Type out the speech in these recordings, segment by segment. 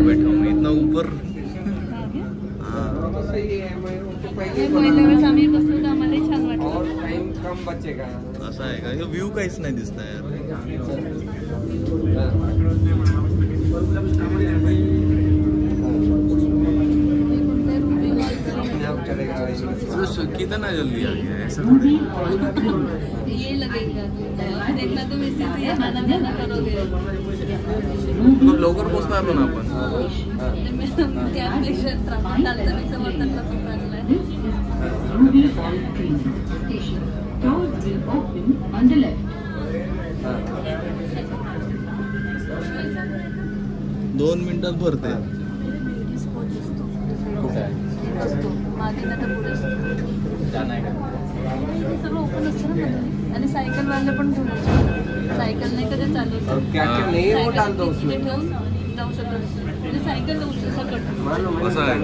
बैठा हूँ इतना ऊपर। आम्ही बसलो तर आम्हाला छान वाटलं। टाइम कम बचेगा। असं आहे का? व्ह्यू काहीच नाही दिसत यार। कितना जल्दी आ गया ऐसा थोड़ी। ये लगेगा देखना तुम इसी से गाना गाना करोगे। तो लवकर पोहोचणार ना आपण। त्या प्लेशर चालतं मी समर्थन लागलाय। दोन मिनिटात भरते। सगळं ओपन असतं ना आणि सायकल वाले पण घेऊन सायकल नाही कधी चालवत जाऊ शकत म्हणजे सायकल जाऊ सकट असं आहे।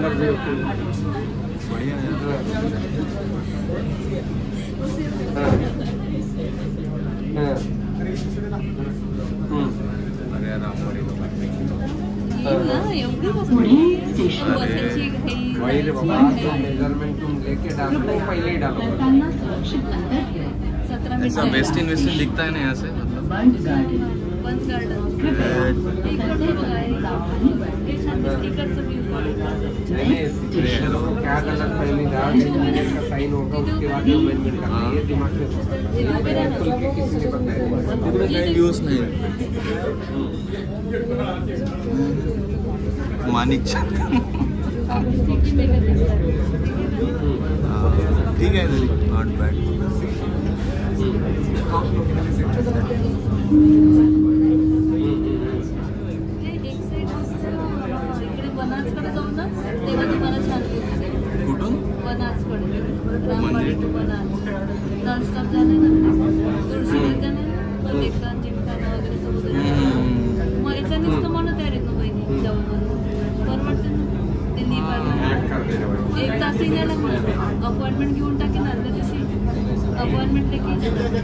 एवढी बसायची ऐसा वेस्टर्न वेस्टर्न दिखता है ना यहाँ से मतलब। बंद गार्डन क्या गलत फहमी था का साइन होगा उसके बाद अमेंडमेंट करना ये दिमाग में किसी ने बताया व्यूज नहीं। मानिक ठीक है नॉट बैड। इकडे बनासकडे जाऊ ना तेव्हा तुम्हाला छान कुठून? बनासकडे रामवाडी टू बनास नॉनस्टॉप झाले ना तुळशी नाही पण डेक्कन जिमखाना वगैरे समुद्र मग याच्या नुसतं म्हणत आहे रे तू बहिणी जाऊन परवडते ना ते एक तासही नाही लागला अपॉइंटमेंट घेऊन टाकेन अर्ध्या दिवशी अपॉइंटमेंट लेके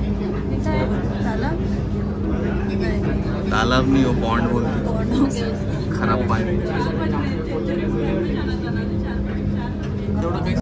तालाब नहीं वो पॉन्ड बोलते खराब पानी।